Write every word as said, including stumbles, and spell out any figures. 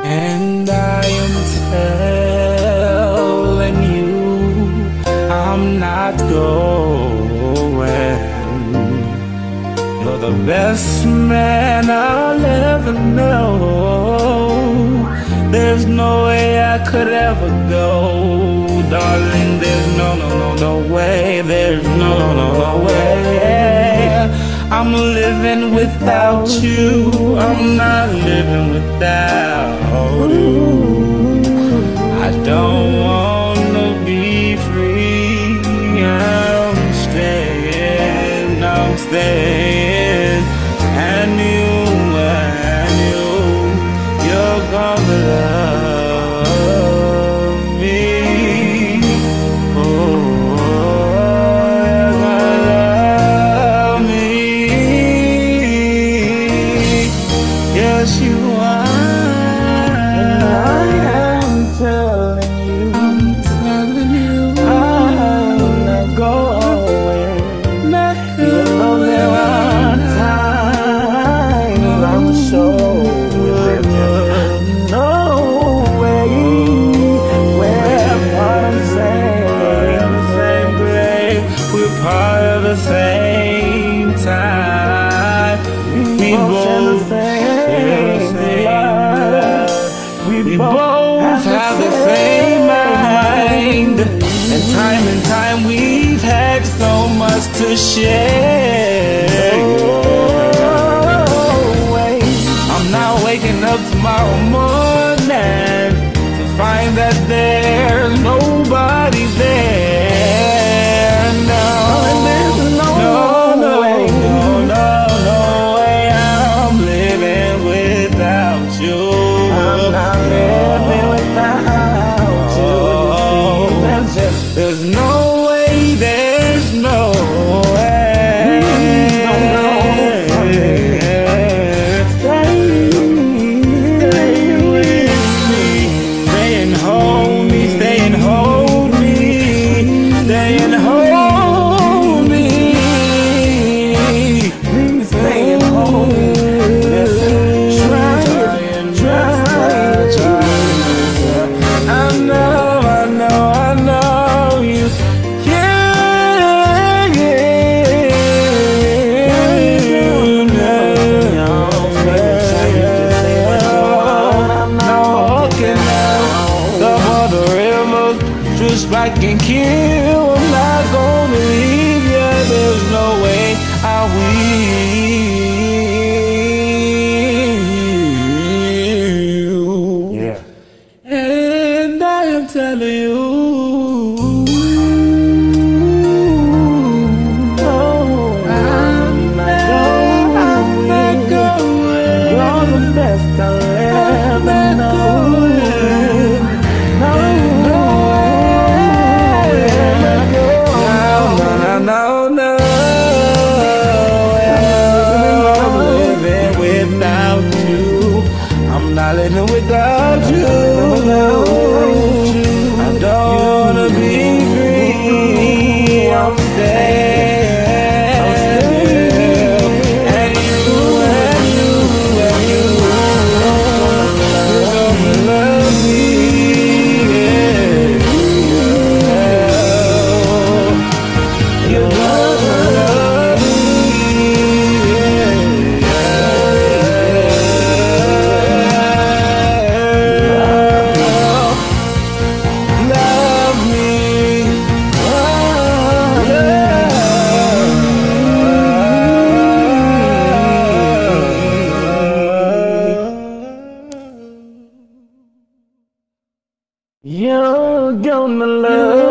And I am telling you, I'm not going. You're the best man I'll ever know. There's no way I could ever go, darling. There's no, no, no, no way. There's no, no, no, no way. I'm living without you. I'm not living without you. I don't wanna be free. I'm staying, I'm staying. And you, and you, you're gonna love me. Oh, you're gonna love me. Yes, you are. And I am telling you, I'm telling you, I'm not going. Not going. You know there are times I'm so with no way. We're part of the same, the same grave. We're part of the same time. We both share the same. We both have the same mind. And time and time we've had so much to share. I'm not waking up tomorrow morning to find that there's nobody there. No, there's no, no way, no, no, no way. I'm living without you. I'm not living without you. There's just, there's no way, there's no way. I can kill, I'm not gonna leave you. There's no way I will. Yeah. And I am telling you, oh, I'm not, I'm not going. You're the best I'll ever know. No, no, I'm living without you. I'm not living without you. I don't wanna be free. I'm staying. And you, and you, and you, you're gonna love me. You're gonna love